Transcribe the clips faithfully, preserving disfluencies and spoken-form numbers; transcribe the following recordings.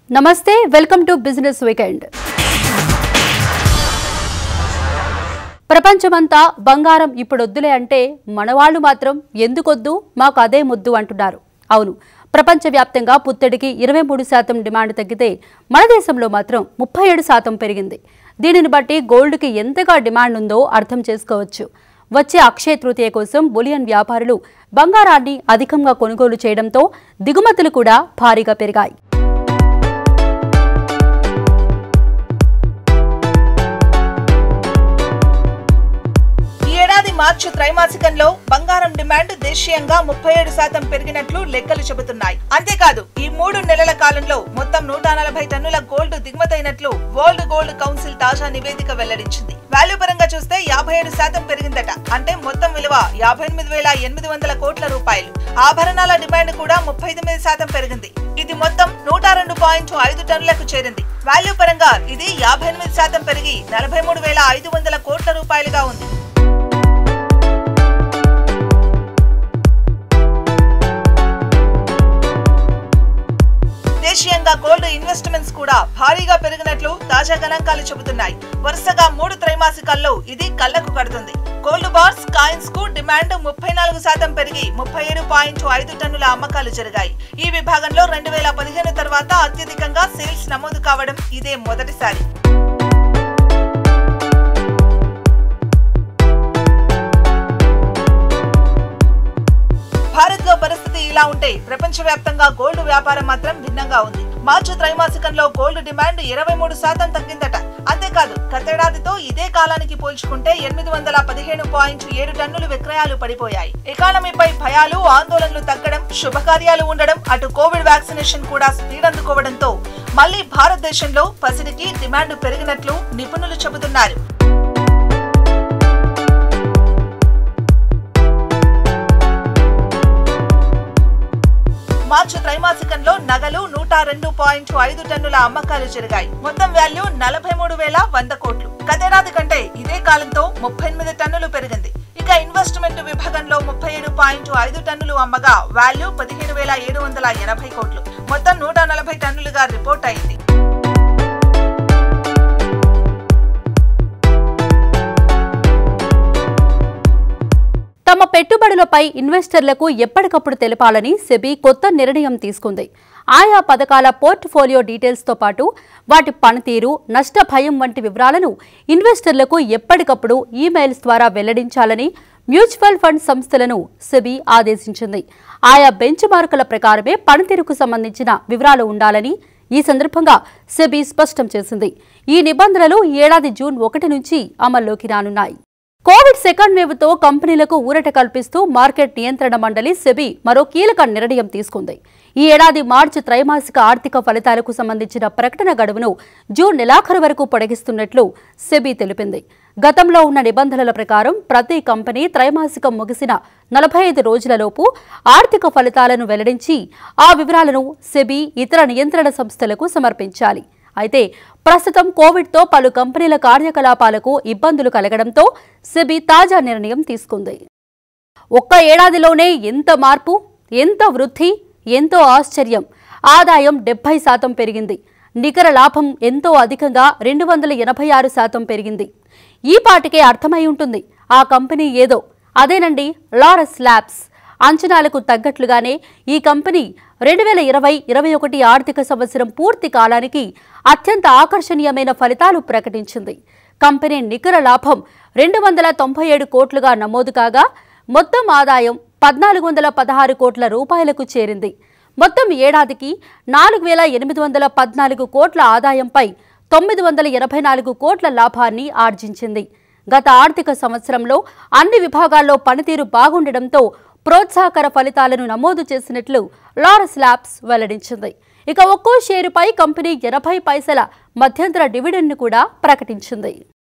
నమస్తే welcome to business weekend. ప్రపంచమంతా బంగారం ఇప్పుడొద్దులే అంటే మనవాళ్ళు మాత్రం ఎందుకొద్దు మాకు అదే ముద్దు అంటున్నారు. అవును, ప్రపంచవ్యాప్తంగా పుత్తడికి ఇరవై మూడు శాతం డిమాండ్ తగ్గితే మన దేశంలో మాత్రం ముప్పై ఏడు శాతం పెరిగింది. దీనిని బట్టి గోల్డ్కి ఎంతగా డిమాండ్ ఉందో అర్థం చేసుకోవచ్చు. వచ్చే అక్షయ తృతీయ కోసం బులియన్ వ్యాపారులు బంగారాన్ని అధికంగా కొనుగోలు చేయడంతో దిగుమతులు కూడా భారీగా పెరిగాయి. మార్చి త్రైమాసికంలో బంగారం డిమాండ్ దేశీయంగా ముప్పై ఏడు శాతం పెరిగినట్లు లెక్కలు చెబుతున్నాయి. అంతేకాదు ఈ మూడు నెలల కాలంలో మొత్తం నూట నలభై టన్నుల గోల్డ్ దిగుమతైనట్లు వరల్డ్ గోల్డ్ కౌన్సిల్ తాజా నివేదిక వెల్లడించింది. వాల్యూ పరంగా చూస్తే యాభై ఏడు శాతం పెరిగిందట. అంటే మొత్తం విలువ యాభై ఎనిమిది వేల ఎనిమిది వందల కోట్ల రూపాయలు. ఆభరణాల డిమాండ్ కూడా ముప్పై తొమ్మిది శాతం పెరిగింది. ఇది మొత్తం నూట రెండు పాయింట్ ఐదు టన్నులకు చేరింది. వాల్యూ పరంగా ఇది యాభై ఎనిమిది శాతం పెరిగి నలభై మూడు వేల ఐదు వందల కోట్ల రూపాయలుగా ఉంది. దేశీయంగా గోల్డ్ ఇన్వెస్ట్మెంట్స్ కూడా భారీగా పెరిగినట్లు తాజా గణాంకాలు చెబుతున్నాయి. వరుసగా మూడు త్రైమాసికాల్లో ఇది కళ్లకు కడుతుంది. గోల్డ్ బార్స్, కాయిన్స్ కు డిమాండ్ ముప్పై నాలుగు శాతం పెరిగి ముప్పై ఏడు పాయింట్ ఐదు టన్నుల అమ్మకాలు జరిగాయి. ఈ విభాగంలో రెండు వేల పదిహేను తర్వాత అత్యధికంగా సేల్స్ నమోదు కావడం ఇదే మొదటిసారి. భారత్ లో పరిస్థితి ఇలా ఉంటే ప్రపంచవ్యాప్తంగా గోల్డ్ వ్యాపారం మాత్రం భిన్నంగా ఉంది. మార్చి త్రైమాసికంలో గోల్డ్ డిమాండ్ ఇరవై మూడు శాతం తగ్గిందట. అంతేకాదు గతేడాదితో ఇదే కాలానికి పోల్చుకుంటే ఎనిమిది వందల పదిహేను పాయింట్ ఏడు టన్నులు విక్రయాలు పడిపోయాయి. ఎకానమీపై భయాలు, ఆందోళనలు తగ్గడం, శుభకార్యాలు ఉండడం, అటు కోవిడ్ వ్యాక్సినేషన్ కూడా స్పీడ్ అందుకోవడంతో మళ్లీ భారతదేశంలో పసిడికి డిమాండ్ పెరిగినట్లు నిపుణులు చెబుతున్నారు. మార్చి త్రైమాసికంలో నగలు నూట రెండు పాయింట్ ఐదు టన్నుల అమ్మకాలు జరిగాయి. మొత్తం వాల్యూ నలభై మూడు వేల వంద కోట్లు. గతేడాది కంటే ఇదే కాలంతో ముప్పై ఎనిమిది టన్నులు పెరిగింది. ఇక ఇన్వెస్ట్మెంట్ విభాగంలో ముప్పై ఏడు పాయింట్ ఐదు టన్నులు అమ్మగా వాల్యూ పదిహేను వేల ఏడు వందల ఎనభై కోట్లు. మొత్తం నూట నలభై టన్నులుగా రిపోర్ట్ అయింది. తమ పెట్టుబడులపై ఇన్వెస్టర్లకు ఎప్పటికప్పుడు తెలపాలని సెబీ కొత్త నిర్ణయం తీసుకుంది. ఆయా పథకాల పోర్ట్ఫోలియో డీటెయిల్స్తో పాటు వాటి పనితీరు, నష్ట భయం వంటి వివరాలను ఇన్వెస్టర్లకు ఎప్పటికప్పుడు ఈమెయిల్స్ ద్వారా వెల్లడించాలని మ్యూచువల్ ఫండ్ సంస్థలను సెబీ ఆదేశించింది. ఆయా బెంచ్ మార్కుల ప్రకారమే పనితీరుకు సంబంధించిన వివరాలు ఉండాలని ఈ సందర్భంగా సెబీ స్పష్టం చేసింది. ఈ నిబంధనలు ఏడాది జూన్ ఒకటి నుంచి అమల్లోకి రానున్నాయి. కోవిడ్ సెకండ్ వేవ్ తో కంపెనీలకు ఊరట కల్పిస్తూ మార్కెట్ నియంత్రణ మండలి సెబీ మరో కీలక నిర్ణయం తీసుకుంది. ఈ ఏడాది మార్చి త్రైమాసిక ఆర్థిక ఫలితాలకు సంబంధించిన ప్రకటన గడువును జూన్ నెలాఖరు వరకు పొడిగిస్తున్నట్లు సెబీ తెలిపింది. గతంలో ఉన్న నిబంధనల ప్రకారం ప్రతి కంపెనీ త్రైమాసికం ముగిసిన నలభై ఐదు రోజులలోపు ఆర్థిక ఫలితాలను వెల్లడించి ఆ వివరాలను సెబీ ఇతర నియంత్రణ సంస్థలకు సమర్పించాలి. అయితే ప్రస్తుతం కోవిడ్తో పలు కంపెనీల కార్యకలాపాలకు ఇబ్బందులు కలగడంతో సెబీ తాజా నిర్ణయం తీసుకుంది. ఒక్క ఏడాదిలోనే ఎంత మార్పు, ఎంత వృద్ధి, ఎంతో ఆశ్చర్యం. ఆదాయం డెబ్బై శాతం పెరిగింది. నికర లాభం ఎంతో అధికంగా రెండు వందల ఎనభై ఆరు శాతం పెరిగింది. ఈ పాటికే అర్థమై ఉంటుంది ఆ కంపెనీ ఏదో. అదేనండి లారస్ ల్యాబ్స్. అంచనాలకు తగ్గట్లుగానే ఈ కంపెనీ రెండు వేల ఇరవై ఇరవై ఒకటి ఆర్థిక సంవత్సరం పూర్తి కాలానికి అత్యంత ఆకర్షణీయమైన ఫలితాలు ప్రకటించింది. కంపెనీ నికర లాభం రెండు వందల తొంభై ఏడు కోట్లుగా నమోదు కాగా మొత్తం ఆదాయం పద్నాలుగు వందల పదహారు కోట్ల రూపాయలకు చేరింది. మొత్తం ఏడాదికి నాలుగు వేల ఎనిమిది వందల పద్నాలుగు కోట్ల ఆదాయంపై తొమ్మిది వందల ఎనభై నాలుగు కోట్ల లాభాన్ని ఆర్జించింది. గత ఆర్థిక సంవత్సరంలో అన్ని విభాగాల్లో పనితీరు బాగుండడంతో ప్రోత్సాహకర ఫలితాలను నమోదు చేసినట్లు లారస్ ల్యాబ్స్ వెల్లడించింది. ఇక ఒక్కో షేరుపై కంపెనీ ఎనభై పైసల మధ్యంతర డివిడెండ్ను కూడా ప్రకటించింది.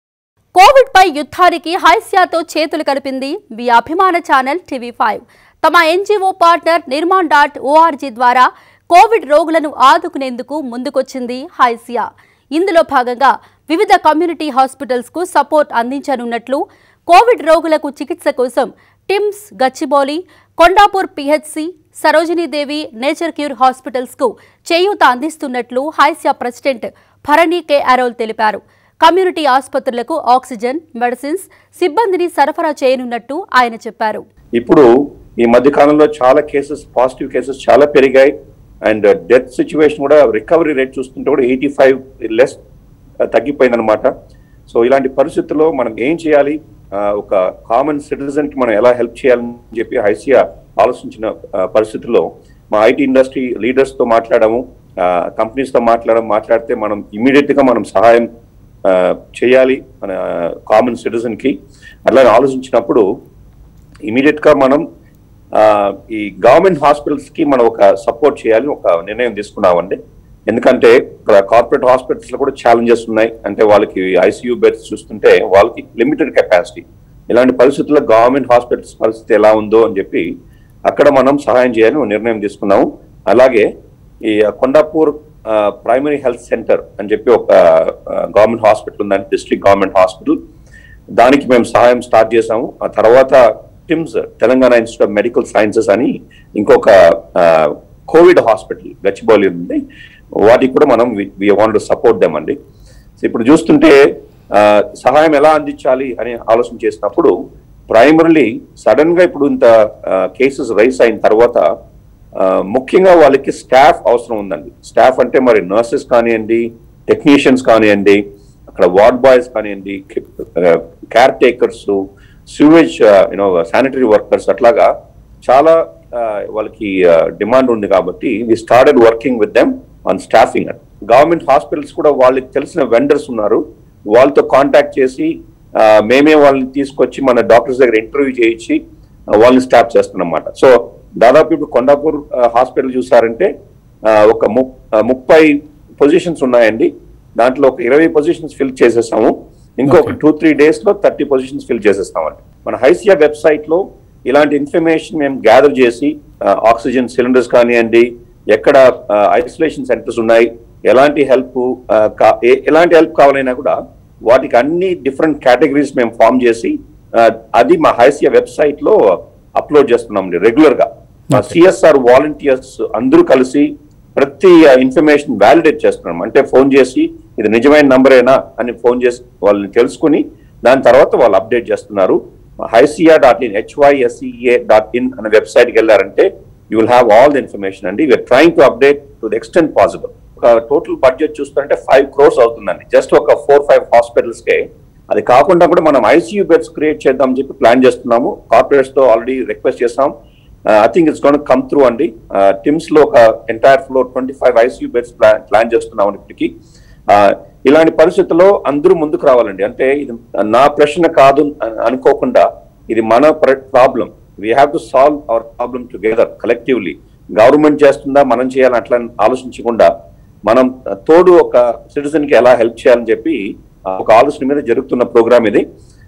కోవిడ్ పై యుద్ధానికి హైస్యాతో చేతులు కలిపింది మీ అభిమాన ఛానల్ టీవీ ఫైవ్. తమ NGO partner Nirman dot O R G ద్వారా కోవిడ్ రోగులను ఆదుకునేందుకు ముందుకొచ్చింది హైసియా. ఇందులో భాగంగా వివిధ కమ్యూనిటీ హాస్పిటల్స్ కు సపోర్ట్ అందించనున్నట్లు, కోవిడ్ రోగులకు చికిత్స కోసం TIMS Gachibowli, Kondapur PHC, Sarojini Devi, nature cure hospitals కు చేయూత అందిస్తున్నట్లు హైసియా ప్రెసిడెంట్ భరణి కె అరోల్ తెలిపారు. కమ్యూనిటీ ఆసుపత్రులకు ఆక్సిజన్, మెడిసిన్స్ సిబ్బందిని సరఫరా చేయనున్నట్టు ఆయన చెప్పారు. ఇప్పుడు ఈ మధ్య కాలంలో చాలా కేసెస్, పాజిటివ్ కేసెస్ చాలా పెరిగాయి. అండ్ డెత్ సిచ్యువేషన్ కూడా, రికవరీ రేట్ చూస్తుంటే కూడా ఎయిటీ ఫైవ్ లెస్ తగ్గిపోయిందనమాట. సో ఇలాంటి పరిస్థితుల్లో మనం ఏం చేయాలి, ఒక కామన్ సిటిజన్ కి మనం ఎలా హెల్ప్ చేయాలని చెప్పి హైసియా ఆలోచించిన పరిస్థితుల్లో మా ఐటీ ఇండస్ట్రీ లీడర్స్ తో మాట్లాడము, కంపెనీస్ తో మాట్లాడడం మాట్లాడితే మనం ఇమీడియట్ గా మనం సహాయం చేయాలి మన కామన్ సిటిజన్ కి. అలా ఆలోచించినప్పుడు ఇమీడియట్ గా మనం ఈ గవర్నమెంట్ హాస్పిటల్స్ కి మనం ఒక సపోర్ట్ చేయాలని ఒక నిర్ణయం తీసుకున్నామండి. ఎందుకంటే కార్పొరేట్ హాస్పిటల్స్ లో కూడా ఛాలెంజెస్ ఉన్నాయి. అంటే వాళ్ళకి ఐసీయూ బెడ్స్ చూస్తుంటే వాళ్ళకి లిమిటెడ్ కెపాసిటీ. ఇలాంటి పరిస్థితుల్లో గవర్నమెంట్ హాస్పిటల్స్ పరిస్థితి ఎలా ఉందో అని చెప్పి అక్కడ మనం సహాయం చేయాలని నిర్ణయం తీసుకున్నాము. అలాగే ఈ కొండాపూర్ ప్రైమరీ హెల్త్ సెంటర్ అని చెప్పి ఒక గవర్నమెంట్ హాస్పిటల్ ఉందండి, డిస్ట్రిక్ట్ గవర్నమెంట్ హాస్పిటల్. దానికి మేము సహాయం స్టార్ట్ చేసాము. ఆ తర్వాత TIMS, Telangana institute of medical sciences అని ఇంకొక కోవిడ్ హాస్పిటల్ గచ్చిబౌలి ఉంది, వాటికి కూడా మనం we want to support them అండి. ఇప్పుడు చూస్తుంటే సహాయం ఎలా అందించాలి అని ఆలోచన చేసినప్పుడు ప్రైమరీలీ సడన్ గా ఇప్పుడు ఇంత కేసెస్ రైస్ అయిన తర్వాత ముఖ్యంగా వాళ్ళకి స్టాఫ్ అవసరం ఉందండి. స్టాఫ్ అంటే మరి నర్సెస్ కానివ్వండి, టెక్నీషియన్స్ కానివ్వండి, అక్కడ వార్డ్ బాయ్స్ కానివ్వండి, caretakers, sewage you know sanitary workers, అట్లాగా చాలా వాళ్ళకి డిమాండ్ ఉంది. కాబట్టి we started working with them on staffing. Government hospitals కూడా వాళ్ళకి తెలిసిన వెండర్స్ ఉన్నారు, వాళ్ళతో కాంటాక్ట్ చేసి మేమే వాళ్ళని తీసుకొచ్చి మన డాక్టర్స్ దగ్గర ఇంటర్వ్యూ చేయించి వాళ్ళని స్టాప్ చేస్తున్నాం అన్నమాట. సో దాదాపు ఇప్పుడు కొండాపూర్ హాస్పిటల్ చూసారంటే ఒక ముప్పై పొజిషన్స్ ఉన్నాయండి. దాంట్లో ఒక ఇరవై పొజిషన్స్ ఫిల్ చేసేసాము. ఇంకొక టూ త్రీ డేస్ లో థర్టీ పొజిషన్స్ ఫిల్ చేసేస్తామండి. మన హైసియా వెబ్సైట్ లో ఇలాంటి ఇన్ఫర్మేషన్ మేము గ్యాదర్ చేసి ఆక్సిజన్ సిలిండర్స్ కానివ్వండి, ఎక్కడ ఐసోలేషన్ సెంటర్స్ ఉన్నాయి, ఎలాంటి హెల్ప్ ఎలాంటి హెల్ప్ కావాలైనా కూడా వాటికి అన్ని డిఫరెంట్ కేటగిరీస్ మేము ఫామ్ చేసి అది మా హైసియా వెబ్సైట్ లో అప్లోడ్ చేస్తున్నాం రెగ్యులర్ గా. మా సిఎస్ఆర్ వాలంటీర్స్ అందరూ కలిసి ప్రతి ఇన్ఫర్మేషన్ వ్యాలిడేట్ చేస్తున్నాం. అంటే ఫోన్ చేసి ఇది నిజమైన నంబరేనా అని ఫోన్ చేసి వాళ్ళని తెలుసుకుని దాని తర్వాత వాళ్ళు అప్డేట్ చేస్తున్నారు. HYSEA dot in H Y S E A dot in అనే వెబ్సైట్కి వెళ్ళారంటే you will have all the information అండి. We're trying to update to the extent possible. ఒక టోటల్ బడ్జెట్ చూస్తుంటే ఫైవ్ క్రోర్స్ అవుతుందండి జస్ట్ ఒక ఫోర్ ఫైవ్ హాస్పిటల్స్ కే. అది కాకుండా కూడా మనం ఐసీయూ బెడ్స్ క్రియేట్ చేద్దామని చెప్పి ప్లాన్ చేస్తున్నాము. కార్పొరేట్స్ తో ఆల్రెడీ రిక్వెస్ట్ చేస్తాం. I think it's gonna come through అండి. టిమ్స్ లో ఒక entire floor twenty five ICU beds plan plan చేస్తున్నాం ఇప్పటికి. ఇలాంటి పరిస్థితుల్లో అందరూ ముందుకు రావాలండి. అంటే ఇది నా ప్రశ్న కాదు అనుకోకుండా ఇది మన problem. We have to solve our problem together collectively. Government చేస్తుందా మనం చేయాలని అట్లా ఆలోచించకుండా మనం తోడు ఒక సిటిజన్ కి ఎలా హెల్ప్ చేయాలని చెప్పి ఒక ఆలోచన మీద జరుగుతున్న ప్రోగ్రామ్ ఇది.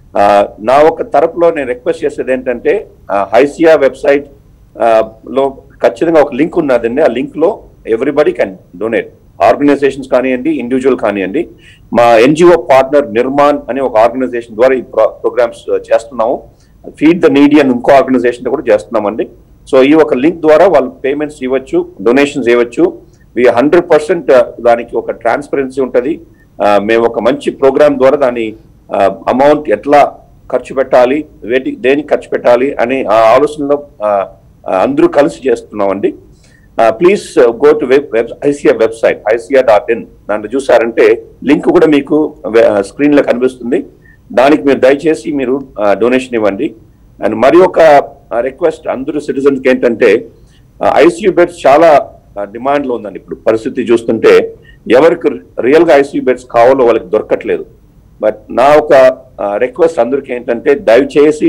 నా ఒక తరపులో నేను రిక్వెస్ట్ చేసేది ఏంటంటే హైసియా వెబ్సైట్ లో ఖచ్చితంగా ఒక లింక్ ఉన్నదండి. ఆ లింక్ లో ఎవ్రీబడి కెన్ డొనేట్. ఆర్గనైజేషన్స్ కానివ్వండి, ఇండివిజువల్ కానివ్వండి. మా ఎన్జిఓ పార్ట్నర్ నిర్మాణ్ అనే ఒక ఆర్గనైజేషన్ ద్వారా ఈ ప్రోగ్రామ్స్ చేస్తున్నాము. ఫీడ్ ద నీడీ అని ఇంకో ఆర్గనైజేషన్ కూడా చేస్తున్నామండి. సో ఈ ఒక లింక్ ద్వారా వాళ్ళు పేమెంట్స్ ఇవ్వచ్చు, డొనేషన్స్ ఇవ్వచ్చు. వి హండ్రెడ్ పర్సెంట్ దానికి ఒక ట్రాన్స్పరెన్సీ ఉంటుంది. మేము ఒక మంచి ప్రోగ్రామ్ ద్వారా దాని అమౌంట్ ఎట్లా ఖర్చు పెట్టాలి, వేటి దేనికి ఖర్చు పెట్టాలి అని ఆ ఆలోచనలో అందరూ కలిసి చేస్తున్నామండి. Please go to web HYSEA website HYSEA dot in. దాంట్లో చూసారంటే లింక్ కూడా మీకు స్క్రీన్ లో కనిపిస్తుంది. దానికి మీరు దయచేసి మీరు డొనేషన్ ఇవ్వండి. అండ్ మరి ఒక రిక్వెస్ట్ అందరూ సిటిజన్స్కి ఏంటంటే ఐసీయూ బెడ్స్ చాలా డిమాండ్ లో ఉందండి. ఇప్పుడు పరిస్థితి చూస్తుంటే ఎవరికి రియల్ గా ఐసీయూ బెడ్స్ కావాలో వాళ్ళకి దొరకట్లేదు. బట్ నా ఒక రిక్వెస్ట్ అందరికి ఏంటంటే దయచేసి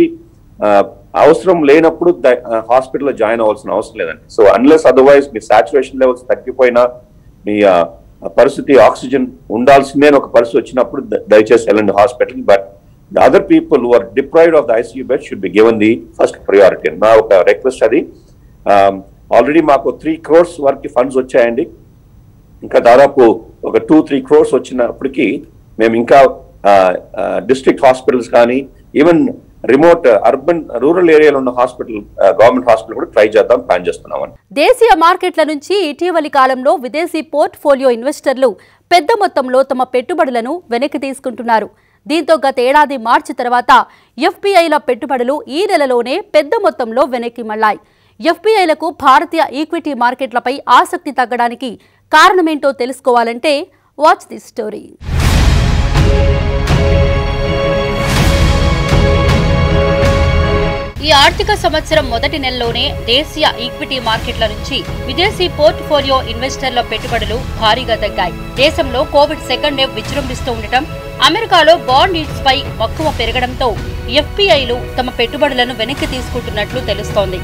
అవసరం లేనప్పుడు హాస్పిటల్లో జాయిన్ అవ్వాల్సిన అవసరం లేదండి. సో అన్లెస్ అదర్వైజ్ మీ సాచురేషన్ లెవెల్స్ తగ్గిపోయినా, మీ పరిస్థితి ఆక్సిజన్ ఉండాల్సిందే ఒక పరిస్థితి వచ్చినప్పుడు దయచేసి వెళ్ళండి hospital. But the other people who are deprived of the ICU bed should be given the first priority. నా ఒక రిక్వెస్ట్ అది. ఆల్రెడీ మాకు త్రీ క్రోర్స్ వరకు ఫండ్స్ వచ్చాయండి. ఇంకా దాదాపు ఒక టూ త్రీ క్రోర్స్ వచ్చినప్పటికీ మేము ఇంకా డిస్ట్రిక్ట్ హాస్పిటల్స్ కానీ ఈవెన్ రిమోట్ అర్బన్ రూరల్ ఏరియాలో ఉన్న హాస్పిటల్ గవర్నమెంట్ హాస్పిటల్ కూడా ట్రై చేద్దాం ప్లాన్ చేస్తున్నామని. దేశీయ మార్కెట్ల నుంచి ఇటీవలి కాలంలో విదేశీ పోర్ట్ఫోలియో ఇన్వెస్టర్లు పెద్ద మొత్తంలో తమ పెట్టుబడులను వెనక్కి తీసుకుంటున్నారు. దీంతో గత ఏడాది మార్చి తర్వాత ఎఫ్పిఐల పెట్టుబడులు ఈ నెలలోనే పెద్ద మొత్తంలో వెనక్కి మళ్లాయి. ఎఫ్పిఐలకు భారతీయ ఈక్విటీ మార్కెట్లపై ఆసక్తి తగ్గడానికి కారణమేంటో తెలుసుకోవాలంటే వాచ్ దిస్ స్టోరీ. ఈ ఆర్థిక సంవత్సరం మొదటి నెలలోనే దేశీయ ఈక్విటీ మార్కెట్ల నుంచి విదేశీ పోర్ట్ఫోలియో ఇన్వెస్టర్ల పెట్టుబడులు భారీగా తగ్గాయి. దేశంలో కోవిడ్ సెకండ్ వేవ్ విజృంభిస్తూ ఉండటం, అమెరికాలో బాండ్ ఈల్డ్స్ పై మక్కువ పెరగడంతో ఎఫ్పిఐలు తమ పెట్టుబడులను వెనక్కి తీసుకుంటున్నట్లు తెలుస్తోంది.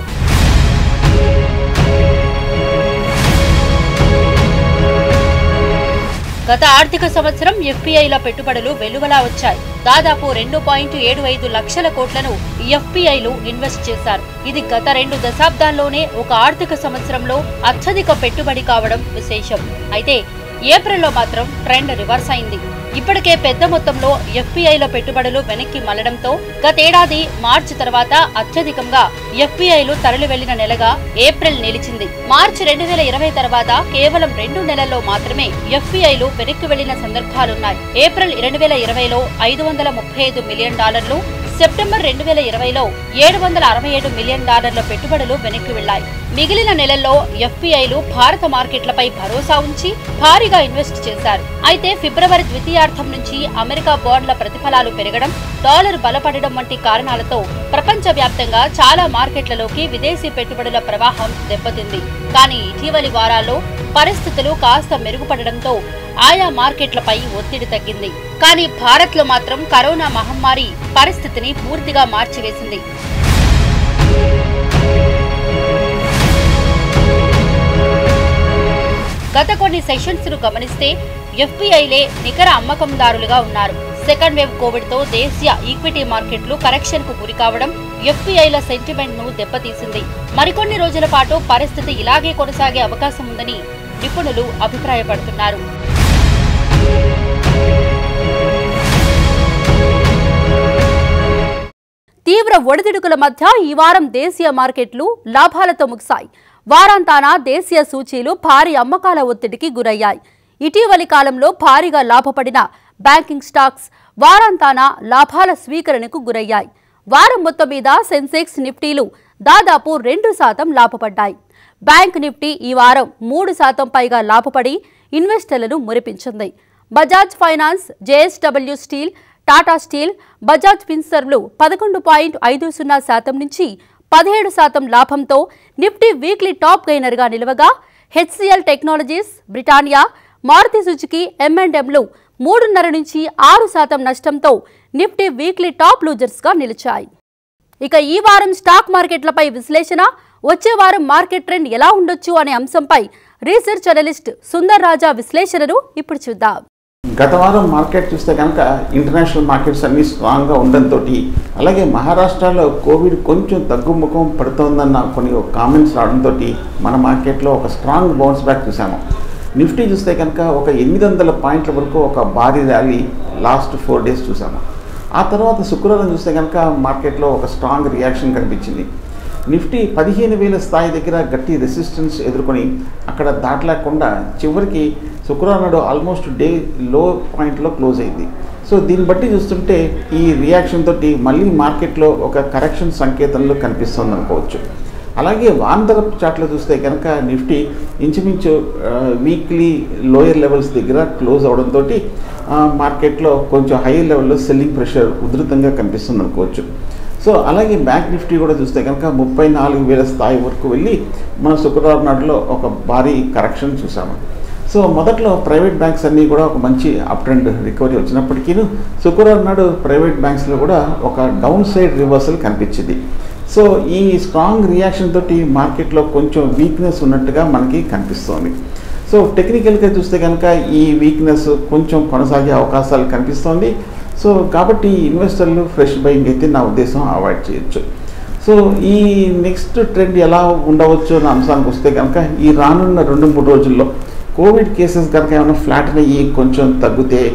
గత ఆర్థిక సంవత్సరం ఎఫ్పిఐల పెట్టుబడులు వెలువలా వచ్చాయి. దాదాపు రెండు పాయింట్ ఏడు ఐదు లక్షల కోట్లను ఎఫ్పిఐలు ఇన్వెస్ట్ చేశారు. ఇది గత రెండు దశాబ్దాల్లోనే ఒక ఆర్థిక సంవత్సరంలో అత్యధిక పెట్టుబడి కావడం విశేషం. అయితే ఏప్రిల్లో మాత్రం ట్రెండ్ రివర్స్ అయింది. ఇప్పటికే పెద్ద మొత్తంలో ఎఫ్పిఐల పెట్టుబడులు వెనక్కి మళ్లడంతో గతేడాది మార్చి తర్వాత అత్యధికంగా ఎఫ్పిఐలు తరలి వెళ్లిన నెలగా ఏప్రిల్ నిలిచింది. మార్చి రెండు వేల ఇరవై తర్వాత కేవలం రెండు నెలల్లో మాత్రమే ఎఫ్పిఐలు వెనక్కి వెళ్లిన సందర్భాలున్నాయి. ఏప్రిల్ రెండు వేల ఇరవైలో ఐదు వందల ముప్పై ఐదు మిలియన్ డాలర్లు, సెప్టెంబర్ రెండు వేల ఇరవైలో ఏడు వందల అరవై ఏడు మిలియన్ డాలర్ల పెట్టుబడులు వెనక్కి వెళ్లాయి. మిగిలిన నెలల్లో ఎఫ్పిఐలు భారత మార్కెట్లపై భరోసా ఉంచి భారీగా ఇన్వెస్ట్ చేశారు. అయితే ఫిబ్రవరి ద్వితీయార్థం నుంచి అమెరికా బాండ్ల ప్రతిఫలాలు పెరగడం, డాలర్ బలపడడం వంటి కారణాలతో ప్రపంచవ్యాప్తంగా చాలా మార్కెట్లలోకి విదేశీ పెట్టుబడుల ప్రవాహం దెబ్బతింది. కానీ ఇటీవలి వారాల్లో పరిస్థితులు కాస్త మెరుగుపడడంతో ఆయా మార్కెట్లపై ఒత్తిడి తగ్గింది. కానీ భారత్లో మాత్రం కరోనా మహమ్మారి పరిస్థితిని పూర్తిగా మార్చివేసింది. గత కొన్ని సెషన్స్ ను గమనిస్తే ఎఫ్పిఐలే నికర అమ్మకందారులుగా ఉన్నారు. సెకండ్ వేవ్ కోవిడ్ తో దేశీయ ఈక్విటీ మార్కెట్లు కరెక్షన్ కు గురి కావడం ఎఫ్పిఐల సెంటిమెంట్ ను దెబ్బతీసింది. మరికొన్ని రోజుల పాటు పరిస్థితి ఇలాగే కొనసాగే అవకాశం ఉందని నిపుణులు అభిప్రాయపడుతున్నారు. తీవ్ర ఒడిదుడుకుల మధ్య ఈ వారం దేశీయ మార్కెట్లు లాభాలతో ముగిశాయి. వారాంతాన దేశీయ సూచీలు భారీ అమ్మకాల ఒత్తిడికి గురయ్యాయి. ఇటీవలి కాలంలో భారీగా లాభపడిన బ్యాంకింగ్ స్టాక్స్ వారాంతాన లాభాల స్వీకరణకు గురయ్యాయి. వారం మొత్తం మీద సెన్సెక్స్, నిఫ్టీలు దాదాపు రెండు శాతం లాభపడ్డాయి. బ్యాంక్ నిఫ్టీ ఈ వారం మూడు శాతం పైగా లాభపడి ఇన్వెస్టర్లను మురిపించింది. Bajaj finance, JSW steel, Tata steel, Bajaj ఫిన్సర్వ్లు పదకొండు పాయింట్ ఐదు సున్నా శాతం నుంచి పదిహేడు శాతం లాభంతో నిఫ్టీ వీక్లీ టాప్ గెయినర్గా నిలవగా, HCL technologies, Britannia, Maruti Suzuki, M and ఎంలు మూడున్నర నుంచి ఆరు శాతం నష్టంతో నిఫ్టీ వీక్లీ టాప్ లూజర్స్గా నిలిచాయి. ఇక ఈ వారం స్టాక్ మార్కెట్లపై విశ్లేషణ, వచ్చే వారం మార్కెట్ ట్రెండ్ ఎలా ఉండొచ్చు అనే అంశంపై రీసెర్చ్ అనలిస్ట్ సుందర్ రాజా విశ్లేషణను ఇప్పుడు చూద్దాం. గత వారం మార్కెట్ చూస్తే కనుక ఇంటర్నేషనల్ మార్కెట్స్ అన్ని స్ట్రాంగ్గా ఉండడంతో, అలాగే మహారాష్ట్రలో కోవిడ్ కొంచెం తగ్గుముఖం పడుతోందన్న కొన్ని కామెంట్స్ రావడంతో మన మార్కెట్లో ఒక స్ట్రాంగ్ బౌన్స్ బ్యాక్ చూసాము. నిఫ్టీ చూస్తే కనుక ఒక ఎనిమిది వందల పాయింట్ల వరకు ఒక భారీ ర్యాలీ లాస్ట్ ఫోర్ డేస్ చూసాము. ఆ తర్వాత శుక్రవారం చూస్తే కనుక మార్కెట్లో ఒక స్ట్రాంగ్ రియాక్షన్ కనిపించింది. నిఫ్టీ పదిహేను వేల స్థాయి దగ్గర గట్టి రెసిస్టెన్స్ ఎదుర్కొని అక్కడ దాటలేకుండా చివరికి శుక్రవారం నాడు ఆల్మోస్ట్ డే లో పాయింట్లో క్లోజ్ అయింది. సో దీన్ని బట్టి చూస్తుంటే ఈ రియాక్షన్ తోటి మళ్ళీ మార్కెట్లో ఒక కరెక్షన్ సంకేతంలో కనిపిస్తుంది అనుకోవచ్చు. అలాగే వాంతరపు చాట్లో చూస్తే కనుక నిఫ్టీ ఇంచుమించు వీక్లీ లోయర్ లెవెల్స్ దగ్గర క్లోజ్ అవడంతో మార్కెట్లో కొంచెం హైయర్ లెవెల్లో సెల్లింగ్ ప్రెషర్ ఉధృతంగా కనిపిస్తుంది అనుకోవచ్చు. సో అలాగే బ్యాంక్ నిఫ్టీ కూడా చూస్తే కనుక ముప్పై నాలుగు వేల స్థాయి వరకు వెళ్ళి మన శుక్రవారం నాడులో ఒక భారీ కరెక్షన్ చూసాము. సో మొదట్లో ప్రైవేట్ బ్యాంక్స్ అన్నీ కూడా ఒక మంచి అప్ ట్రెండ్ రికవరీ వచ్చినప్పటికీ శుక్రవారం నాడు ప్రైవేట్ బ్యాంక్స్లో కూడా ఒక డౌన్ సైడ్ రివర్సల్ కనిపించింది. సో ఈ స్ట్రాంగ్ రియాక్షన్ తోటి మార్కెట్లో కొంచెం వీక్నెస్ ఉన్నట్టుగా మనకి కనిపిస్తోంది. సో టెక్నికల్గా చూస్తే కనుక ఈ వీక్నెస్ కొంచెం కొనసాగే అవకాశాలు కనిపిస్తోంది. సో కాబట్టి ఇన్వెస్టర్లు ఫ్రెష్ బయింగ్ అయితే నా ఉద్దేశం అవాయిడ్ చేయొచ్చు. సో ఈ నెక్స్ట్ ట్రెండ్ ఎలా ఉండవచ్చు అనే అంశానికి వస్తే కనుక ఈ రానున్న రెండు మూడు రోజుల్లో కోవిడ్ కేసెస్ కనుక ఏమైనా ఫ్లాట్ అయ్యి కొంచెం తగ్గితే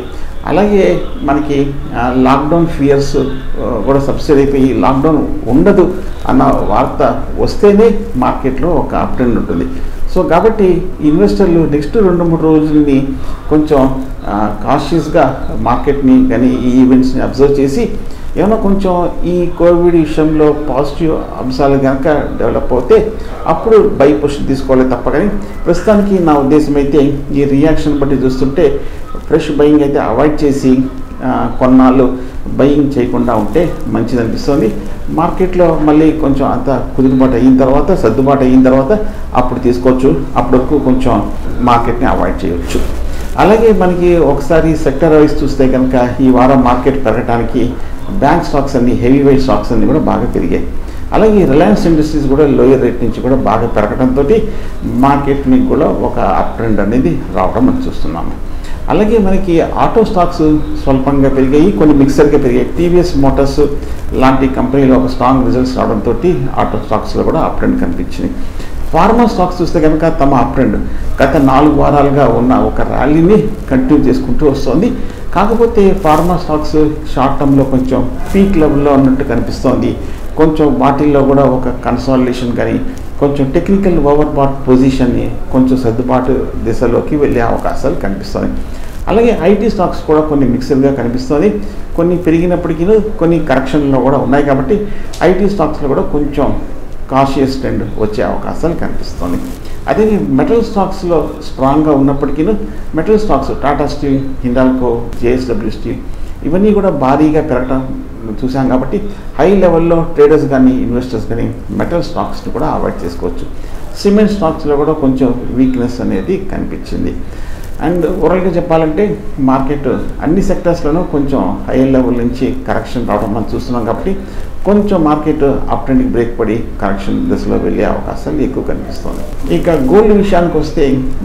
అలాగే మనకి లాక్డౌన్ ఫియర్స్ కూడా సబ్సిడీ అయిపోయి లాక్డౌన్ ఉండదు అన్న వార్త వస్తేనే మార్కెట్లో ఒక అప్ ట్రెండ్ ఉంటుంది. సో కాబట్టి ఇన్వెస్టర్లు నెక్స్ట్ రెండు మూడు రోజుల్ని కొంచెం కాషియస్గా మార్కెట్ని కానీ ఈ ఈవెంట్స్ని అబ్జర్వ్ చేసి ఏమైనా కొంచెం ఈ కోవిడ్ విషయంలో పాజిటివ్ అంశాలు కనుక డెవలప్ అవుతే అప్పుడు బై పొజిషన్ తీసుకోవాలి తప్ప. కానీ ప్రస్తుతానికి నా ఉద్దేశం అయితే ఈ రియాక్షన్ బట్టి చూస్తుంటే ఫ్రెష్ బయింగ్ అయితే అవాయిడ్ చేసి కొన్నాళ్ళు బయింగ్ చేయకుండా ఉంటే మంచిది అనిపిస్తుంది. మార్కెట్లో మళ్ళీ కొంచెం అంత కుదురుబాటు అయిన తర్వాత సర్దుబాటు అయిన తర్వాత అప్పుడు తీసుకోవచ్చు. అప్పటి వరకు కొంచెం మార్కెట్ని అవాయిడ్ చేయవచ్చు. అలాగే మనకి ఒకసారి సెక్టర్ వైజ్ చూస్తే కనుక ఈ వారం మార్కెట్ పెరగడానికి బ్యాంక్ స్టాక్స్ అన్ని హెవీ వెయిట్ స్టాక్స్ అన్ని కూడా బాగా పెరిగాయి. అలాగే రిలయన్స్ ఇండస్ట్రీస్ కూడా లోయర్ రేట్ నుంచి కూడా బాగా పెరగడంతో మార్కెట్ని కూడా ఒక అప్ ట్రెండ్ అనేది రావడం మనం చూస్తున్నాము. అలాగే మనకి ఆటో స్టాక్స్ స్వల్పంగా పెరిగాయి, కొన్ని మిక్సర్గా పెరిగాయి. టీవీఎస్ మోటార్స్ లాంటి కంపెనీలో ఒక స్ట్రాంగ్ రిజల్ట్స్ రావడంతో ఆటో స్టాక్స్లో కూడా అప్ ట్రెండ్ కనిపించింది. ఫార్మా స్టాక్స్ చూస్తే కనుక తమ అప్ ట్రెండ్ గత నాలుగు వారాలుగా ఉన్న ఒక ర్యాలీని కంటిన్యూ చేసుకుంటూ వస్తుంది. కాకపోతే ఫార్మా స్టాక్స్ షార్ట్ టర్మ్లో కొంచెం పీక్ లెవెల్లో ఉన్నట్టు కనిపిస్తోంది. కొంచెం వాటిల్లో కూడా ఒక కన్సాలిడేషన్ కానీ కొంచెం టెక్నికల్ ఓవర్ బాట్ పొజిషన్ని కొంచెం సర్దుబాటు దిశలోకి వెళ్ళే అవకాశాలు కనిపిస్తుంది. అలాగే ఐటీ స్టాక్స్ కూడా కొన్ని మిక్స్డ్గా కనిపిస్తుంది. కొన్ని పెరిగినప్పటికీ కొన్ని కరెక్షన్లో కూడా ఉన్నాయి. కాబట్టి ఐటీ స్టాక్స్లో కూడా కొంచెం కాషియస్ ట్రెండ్ వచ్చే అవకాశాలు కనిపిస్తుంది. అదే మెటల్ స్టాక్స్లో స్ట్రాంగ్గా ఉన్నప్పటికీ మెటల్ స్టాక్స్ టాటా స్టీల్, హిండాల్కో, జేఎస్డబ్ల్యూ స్టీల్ ఇవన్నీ కూడా భారీగా పెరగడం చూసాం. కాబట్టి హై లెవెల్లో ట్రేడర్స్ కానీ ఇన్వెస్టర్స్ కానీ మెటల్ స్టాక్స్ని కూడా అవాయిడ్ చేసుకోవచ్చు. సిమెంట్ స్టాక్స్లో కూడా కొంచెం వీక్నెస్ అనేది కనిపించింది. అండ్ ఓవరాల్గా చెప్పాలంటే మార్కెట్ అన్ని సెక్టర్స్లోనూ కొంచెం హై లెవెల్ నుంచి కరెక్షన్ రావడం మనం చూస్తున్నాం. కాబట్టి కొంచెం మార్కెట్ అప్ ట్రెండ్కి బ్రేక్ పడి కరెక్షన్ దశలో వెళ్ళే అవకాశాలు ఎక్కువ కనిపిస్తుంది. ఇక గోల్డ్ విషయానికి వస్తే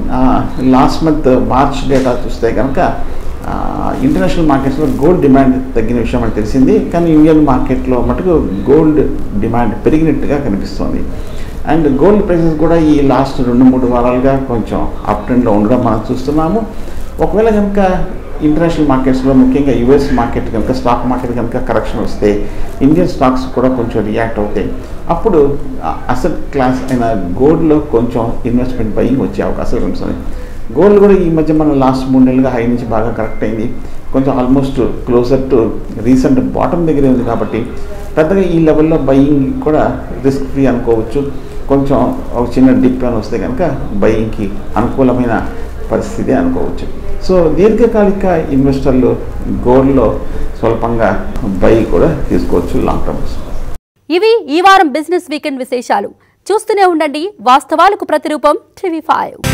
లాస్ట్ మంత్ మార్చ్ డేటా చూస్తే కనుక ఇంటర్నేషనల్ మార్కెట్స్లో గోల్డ్ డిమాండ్ తగ్గిన విషయం మనకు తెలిసింది. కానీ ఇండియన్ మార్కెట్లో మటుకు గోల్డ్ డిమాండ్ పెరిగినట్టుగా కనిపిస్తుంది. అండ్ గోల్డ్ ప్రైసెస్ కూడా ఈ లాస్ట్ రెండు మూడు వారాలుగా కొంచెం అప్ ట్రెండ్లో ఉండడం మనం చూస్తున్నాము. ఒకవేళ కనుక ఇంటర్నేషనల్ మార్కెట్స్లో ముఖ్యంగా యుఎస్ మార్కెట్ కనుక స్టాక్ మార్కెట్ కనుక కరెక్షన్ వస్తే ఇండియన్ స్టాక్స్ కూడా కొంచెం రియాక్ట్ అవుతాయి. అప్పుడు అసెట్ క్లాస్ అయిన గోల్డ్లో కొంచెం ఇన్వెస్ట్మెంట్ బయింగ్ వచ్చే అవకాశాలు కనిపిస్తుంది. గోల్డ్ కూడా ఈ మధ్య మనం లాస్ట్ మూడు నెలలుగా హై నుంచి బాగా కరెక్ట్ అయింది. కొంచెం almost closer to recent bottom దగ్గరే ఉంది. కాబట్టి పెద్దగా ఈ లెవెల్లో బయింగ్ కూడా రిస్క్ ఫ్రీ అనుకోవచ్చు. కొంచెం ఒక చిన్న డిప్ అని వస్తే కనుక బయింగ్కి అనుకూలమైన పరిస్థితి అనుకోవచ్చు. సో దీర్ఘకాలిక ఇన్వెస్టర్లు గోల్డ్లో స్వల్పంగా బై కూడా తీసుకోవచ్చు లాంగ్ టర్మ్స్. ఇవి ఈ వారం బిజినెస్ వీకెండ్ విశేషాలు. చూస్తూనే ఉండండి వాస్తవాలకు ప్రతిరూపం టీవీ ఫైవ్.